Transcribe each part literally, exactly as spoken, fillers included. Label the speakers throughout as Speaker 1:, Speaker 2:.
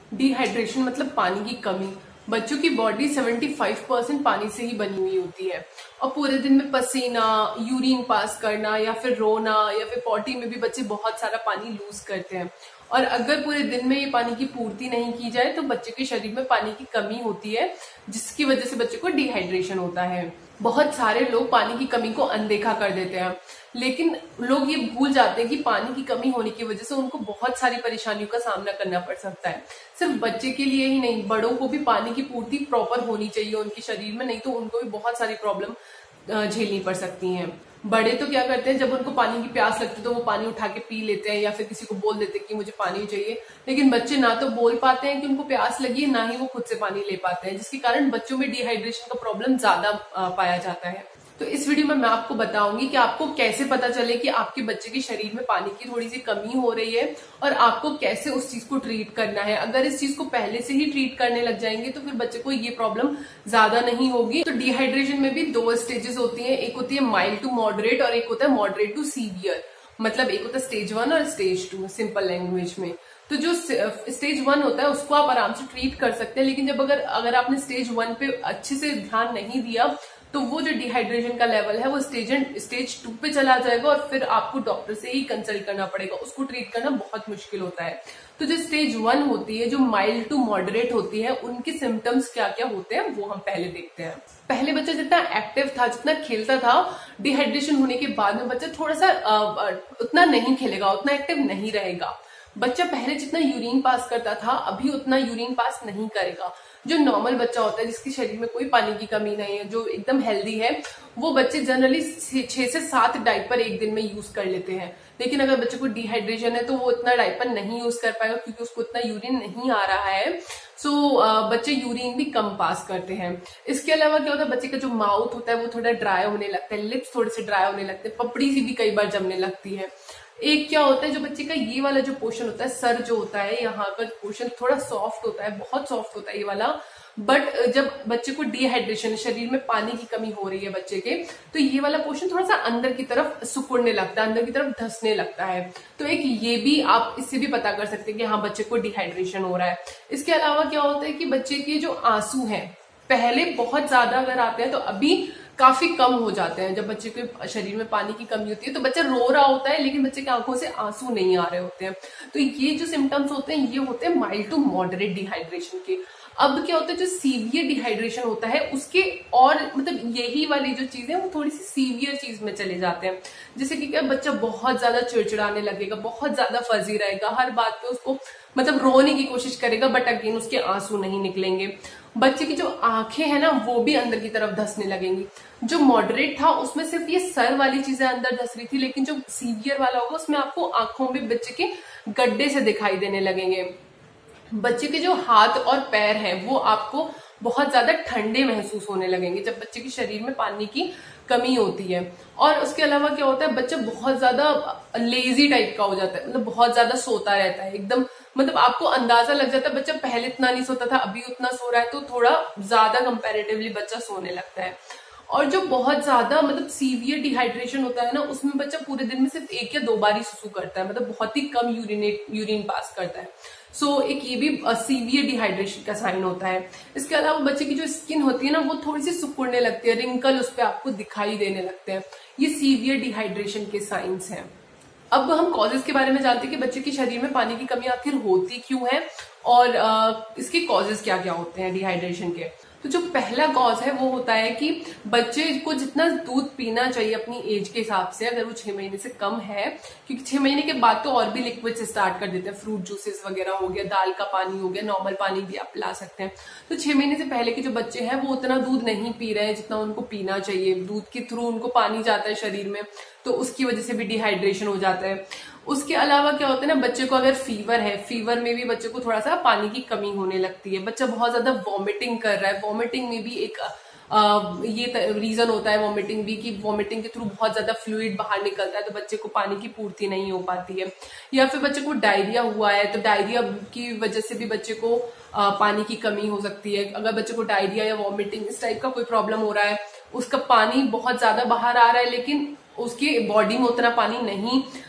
Speaker 1: Dehydration मतलब पानी की कमी। बच्चों की बॉडी पचहत्तर परसेंट पानी से ही बनी हुई होती है और पूरे दिन में पसीना, यूरिन पास करना या फिर रोना या फिर पॉटी में भी बच्चे बहुत सारा पानी लूज करते हैं। और अगर पूरे दिन में ये पानी की पूर्ति नहीं की जाए तो बच्चे के शरीर में पानी की कमी होती है, जिसकी वजह से बच्चे को डिहाइड्रेशन होता है। बहुत सारे लोग पानी की कमी को अनदेखा कर देते हैं, लेकिन लोग ये भूल जाते हैं कि पानी की कमी होने की वजह से उनको बहुत सारी परेशानियों का सामना करना पड़ सकता है। सिर्फ बच्चे के लिए ही नहीं, बड़ों को भी पानी की पूर्ति प्रॉपर होनी चाहिए उनके शरीर में, नहीं तो उनको भी बहुत सारी प्रॉब्लम झेलनी पड़ सकती हैं। बड़े तो क्या करते हैं, जब उनको पानी की प्यास लगती है तो वो पानी उठा के पी लेते हैं या फिर किसी को बोल देते हैं कि मुझे पानी चाहिए, लेकिन बच्चे ना तो बोल पाते हैं कि उनको प्यास लगी है, ना ही वो खुद से पानी ले पाते हैं, जिसके कारण बच्चों में डिहाइड्रेशन का प्रॉब्लम ज्यादा पाया जाता है। तो इस वीडियो में मैं आपको बताऊंगी कि आपको कैसे पता चले कि आपके बच्चे के शरीर में पानी की थोड़ी सी कमी हो रही है और आपको कैसे उस चीज को ट्रीट करना है। अगर इस चीज को पहले से ही ट्रीट करने लग जाएंगे तो फिर बच्चे को ये प्रॉब्लम ज्यादा नहीं होगी। तो डिहाइड्रेशन में भी दो स्टेजेस होती हैं, एक होती है माइल्ड टू मॉडरेट और एक होता है मॉडरेट टू सीवियर। मतलब एक होता है स्टेज वन और स्टेज टू सिंपल लैंग्वेज में। तो जो स्टेज वन होता है उसको आप आराम से ट्रीट कर सकते हैं, लेकिन जब अगर अगर आपने स्टेज वन पे अच्छे से ध्यान नहीं दिया तो वो जो डिहाइड्रेशन का लेवल है वो स्टेज स्टेज टू पे चला जाएगा और फिर आपको डॉक्टर से ही कंसल्ट करना पड़ेगा। उसको ट्रीट करना बहुत मुश्किल होता है। तो जो स्टेज वन होती है, जो माइल्ड टू मॉडरेट होती है, उनके सिम्टम्स क्या क्या होते हैं वो हम पहले देखते हैं। पहले बच्चा जितना एक्टिव था, जितना खेलता था, डिहाइड्रेशन होने के बाद में बच्चा थोड़ा सा आ, उतना नहीं खेलेगा, उतना एक्टिव नहीं रहेगा। बच्चा पहले जितना यूरिन पास करता था अभी उतना यूरिन पास नहीं करेगा। जो नॉर्मल बच्चा होता है जिसके शरीर में कोई पानी की कमी नहीं है, जो एकदम हेल्दी है, वो बच्चे जनरली छह से सात डायपर एक दिन में यूज कर लेते हैं। लेकिन अगर बच्चे को डिहाइड्रेशन है तो वो इतना डायपर नहीं यूज कर पाएगा क्योंकि उसको इतना यूरिन नहीं आ रहा है। सो बच्चे यूरिन भी कम पास करते हैं। इसके अलावा क्या होता है, बच्चे का जो माउथ होता है वो थोड़ा ड्राई होने लगता है, लिप्स थोड़े से ड्राई होने लगते हैं, पपड़ी सी भी कई बार जमने लगती है। एक क्या होता है, जो बच्चे का ये वाला जो पोर्शन होता है, सर जो होता है, यहाँ का पोर्शन थोड़ा सॉफ्ट होता है, बहुत सॉफ्ट होता है ये वाला। बट जब बच्चे को डिहाइड्रेशन, शरीर में पानी की कमी हो रही है बच्चे के, तो ये वाला पोर्शन थोड़ा सा अंदर की तरफ सुकुड़ने लगता है, अंदर की तरफ धंसने लगता है। तो एक ये भी आप इससे भी पता कर सकते हैं कि हाँ बच्चे को डिहाइड्रेशन हो रहा है। इसके अलावा क्या होता है कि बच्चे के जो आंसू हैं पहले बहुत ज्यादा अगर आते हैं तो अभी काफी कम हो जाते हैं। जब बच्चे के शरीर में पानी की कमी होती है तो बच्चा रो रहा होता है लेकिन बच्चे की आंखों से आंसू नहीं आ रहे होते हैं। तो ये जो सिम्टम्स होते हैं ये होते हैं माइल्ड टू मॉडरेट डिहाइड्रेशन के। अब क्या होता है, जो सीवियर डिहाइड्रेशन होता है उसके और मतलब यही वाली जो चीज है वो थोड़ी सी सीवियर चीज में चले जाते हैं। जैसे कि क्या, बच्चा बहुत ज्यादा चिड़चिड़ाने लगेगा, बहुत ज्यादा फजी रहेगा, हर बात पे उसको मतलब रोने की कोशिश करेगा बट अगेन उसके आंसू नहीं निकलेंगे। बच्चे की जो आंखें हैं ना वो भी अंदर की तरफ धंसने लगेंगी। जो मॉडरेट था उसमें सिर्फ ये सर वाली चीजें अंदर धंस रही थी, लेकिन जो सीवियर वाला होगा उसमें आपको आंखों में बच्चे के गड्ढे से दिखाई देने लगेंगे। बच्चे के जो हाथ और पैर हैं वो आपको बहुत ज्यादा ठंडे महसूस होने लगेंगे जब बच्चे के शरीर में पानी की कमी होती है। और उसके अलावा क्या होता है, बच्चा बहुत ज्यादा लेजी टाइप का हो जाता है, मतलब बहुत ज्यादा सोता रहता है एकदम। मतलब आपको अंदाजा लग जाता है बच्चा पहले इतना नहीं सोता था अभी उतना सो रहा है, तो थोड़ा ज्यादा कंपैरेटिवली बच्चा सोने लगता है। और जो बहुत ज्यादा मतलब सीवियर डिहाइड्रेशन होता है ना उसमें बच्चा पूरे दिन में सिर्फ एक या दो बार ही सुसु करता है, मतलब बहुत ही कम यूरिनेट यूरिन पास करता है। सो so, एक ये भी सीवियर डिहाइड्रेशन का साइन होता है। इसके अलावा बच्चे की जो स्किन होती है ना वो थोड़ी सी सिकुड़ने लगती है, रिंकल उस पर आपको दिखाई देने लगते हैं। ये सीवियर डिहाइड्रेशन के साइंस हैं। अब हम कॉजेज के बारे में जानते हैं कि बच्चे के शरीर में पानी की कमी आखिर होती क्यों है और आ, इसके कॉजेज क्या क्या होते हैं डिहाइड्रेशन के। तो जो पहला कॉज है वो होता है कि बच्चे को जितना दूध पीना चाहिए अपनी एज के हिसाब से, अगर वो छह महीने से कम है, क्योंकि छह महीने के बाद तो और भी लिक्विड से स्टार्ट कर देते हैं, फ्रूट जूसेस वगैरह हो गया, दाल का पानी हो गया, नॉर्मल पानी भी आप पिला सकते हैं। तो छह महीने से पहले के जो बच्चे हैं वो उतना दूध नहीं पी रहे हैं जितना उनको पीना चाहिए। दूध के थ्रू उनको पानी जाता है शरीर में, तो उसकी वजह से भी डिहाइड्रेशन हो जाता है। उसके अलावा क्या होता है ना, बच्चे को अगर फीवर है, फीवर में भी बच्चे को थोड़ा सा पानी की कमी होने लगती है। बच्चा बहुत ज्यादा वॉमिटिंग कर रहा है, वॉमिटिंग में भी एक आ, ये रीजन होता है वॉमिटिंग भी कि वॉमिटिंग के थ्रू बहुत ज्यादा फ्लूइड बाहर निकलता है तो बच्चे को पानी की पूर्ति नहीं हो पाती है। या फिर बच्चे को डायरिया हुआ है तो डायरिया की वजह से भी बच्चे को आ, पानी की कमी हो सकती है। अगर बच्चे को डायरिया या वॉमिटिंग इस टाइप का कोई प्रॉब्लम हो रहा है, उसका पानी बहुत ज्यादा बाहर आ रहा है लेकिन उसकी बॉडी में उतना पानी नहीं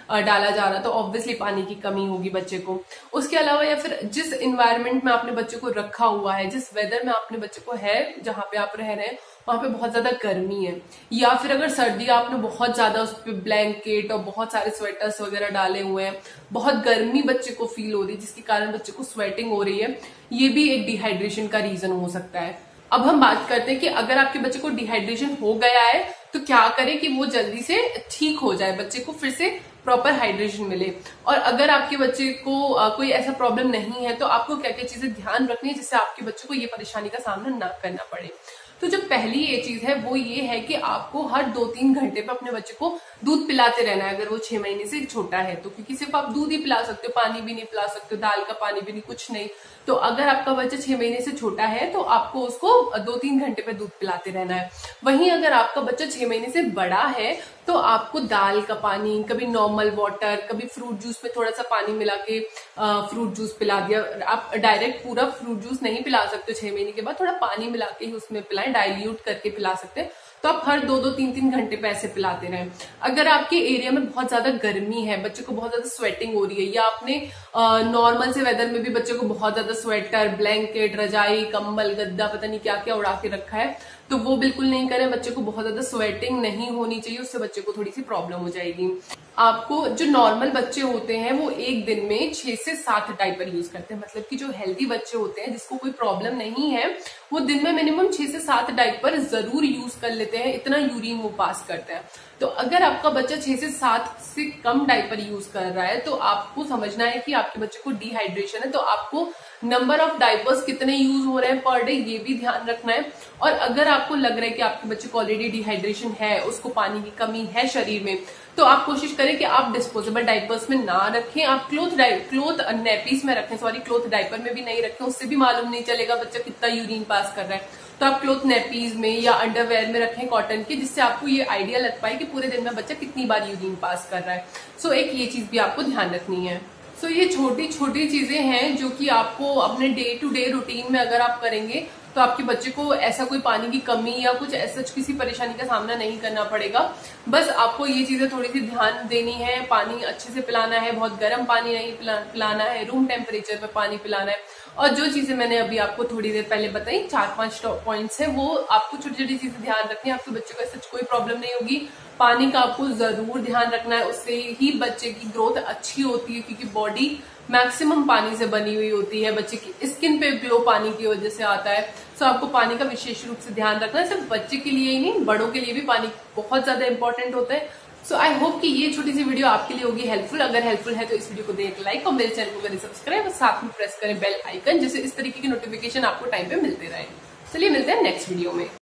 Speaker 1: डाला जा रहा, तो ऑब्वियसली पानी की कमी होगी बच्चे को। उसके अलावा या फिर जिस इन्वायरमेंट में आपने बच्चे को रखा हुआ है, जिस वेदर में आपने बच्चे को है, जहाँ पे आप रह रहे हैं वहां पे बहुत ज्यादा गर्मी है, या फिर अगर सर्दी आपने बहुत ज्यादा उस पर ब्लैंकेट और बहुत सारे स्वेटर्स वगैरह डाले हुए हैं, बहुत गर्मी बच्चे को फील हो रही है जिसके कारण बच्चे को स्वेटिंग हो रही है, ये भी एक डिहाइड्रेशन का रीजन हो सकता है। अब हम बात करते हैं कि अगर आपके बच्चे को डिहाइड्रेशन हो गया है तो क्या करें कि वो जल्दी से ठीक हो जाए, बच्चे को फिर से प्रॉपर हाइड्रेशन मिले। और अगर आपके बच्चे को आ, कोई ऐसा प्रॉब्लम नहीं है तो आपको क्या क्या चीजें ध्यान रखनी है जिससे आपके बच्चे को ये परेशानी का सामना ना करना पड़े। तो जो पहली ये चीज है वो ये है कि आपको हर दो तीन घंटे पे अपने बच्चे को दूध पिलाते रहना है, अगर वो छह महीने से छोटा है तो, क्योंकि सिर्फ आप दूध ही पिला सकते हो, पानी भी नहीं पिला सकते हो, दाल का पानी भी नहीं, कुछ नहीं। तो अगर आपका बच्चा छह महीने से छोटा है तो आपको उसको दो तीन घंटे पे दूध पिलाते रहना है। वहीं अगर आपका बच्चा छह महीने से बड़ा है तो आपको दाल का पानी, कभी नॉर्मल वाटर, कभी फ्रूट जूस में थोड़ा सा पानी मिला के फ्रूट जूस पिला दिया। आप डायरेक्ट पूरा फ्रूट जूस नहीं पिला सकते छह महीने के बाद, थोड़ा पानी मिला के ही उसमें पिलाएं, डाइल्यूट करके पिला सकते हैं। तो आप हर दो दो तीन तीन घंटे पे ऐसे पिलाते रहें। अगर आपके एरिया में बहुत ज्यादा गर्मी है, बच्चे को बहुत ज्यादा स्वेटिंग हो रही है, या आपने नॉर्मल से वेदर में भी बच्चे को बहुत ज्यादा स्वेटर, ब्लैंकेट, रजाई, कंबल, गद्दा, पता नहीं क्या क्या उड़ा के रखा है, तो वो बिल्कुल नहीं करें। बच्चे को बहुत ज्यादा स्वेटिंग नहीं होनी चाहिए, उससे बच्चे को थोड़ी सी प्रॉब्लम हो जाएगी। आपको जो नॉर्मल बच्चे होते हैं वो एक दिन में छह से सात डायपर यूज करते हैं, मतलब कि जो हेल्दी बच्चे होते हैं जिसको कोई प्रॉब्लम नहीं है वो दिन में मिनिमम छह से सात डायपर जरूर यूज कर लेते हैं, इतना यूरिन वो पास करते हैं। तो अगर आपका बच्चा छह से सात से कम डायपर यूज कर रहा है तो आपको समझना है कि आपके बच्चे को डिहाइड्रेशन है, तो आपको नंबर ऑफ डायपर्स कितने यूज हो रहे हैं पर डे ये भी ध्यान रखना है। और अगर आपको लग रहा है कि आपके बच्चे को ऑलरेडी डिहाइड्रेशन है, उसको पानी की कमी है शरीर में, तो आप कोशिश करें कि आप डिस्पोजेबल डायपर्स में ना रखें, आप क्लोथ क्लोथ नैपीज में रखें, सॉरी क्लोथ डायपर में भी नहीं रखें, उससे भी मालूम नहीं चलेगा बच्चा कितना यूरिन पास कर रहा है। तो आप क्लोथ नैपीज में या अंडरवेयर में रखें कॉटन के, जिससे आपको ये आइडिया लग पाए कि पूरे दिन में बच्चा कितनी बार यूरिन पास कर रहा है। सो एक ये चीज भी आपको ध्यान रखनी है। सो so, ये छोटी छोटी चीजें हैं जो कि आपको अपने डे टू डे रूटीन में अगर आप करेंगे तो आपके बच्चे को ऐसा कोई पानी की कमी या कुछ ऐसा किसी परेशानी का सामना नहीं करना पड़ेगा। बस आपको ये चीजें थोड़ी सी ध्यान देनी है, पानी अच्छे से पिलाना है, बहुत गर्म पानी नहीं पिला, पिलाना है, रूम टेम्परेचर पे पानी पिलाना है। और जो चीजें मैंने अभी आपको थोड़ी देर पहले बताई, चार पांच पॉइंट्स हैं, वो आपको छोटी छोटी चीजें ध्यान रखनी है, आपके बच्चे को ऐसा कोई प्रॉब्लम नहीं होगी। पानी का आपको जरूर ध्यान रखना है, उससे ही बच्चे की ग्रोथ अच्छी होती है, क्योंकि बॉडी मैक्सिमम पानी से बनी हुई होती है, बच्चे की स्किन पे ग्लो पानी की वजह से आता है। सो आपको पानी का विशेष रूप से ध्यान रखना है, सिर्फ बच्चे के लिए ही नहीं, बड़ों के लिए भी पानी बहुत ज्यादा इंपॉर्टेंट होता है। सो आई होप कि ये छोटी सी वीडियो आपके लिए होगी हेल्पफुल। अगर हेल्पफुल है तो इस वीडियो को दें एक लाइक और मेरे चैनल को करें सब्सक्राइब और साथ में प्रेस करें बेल आइकन, जिससे इस तरीके की नोटिफिकेशन आपको टाइम पे मिलते रहे। चलिए मिलते हैं नेक्स्ट वीडियो में।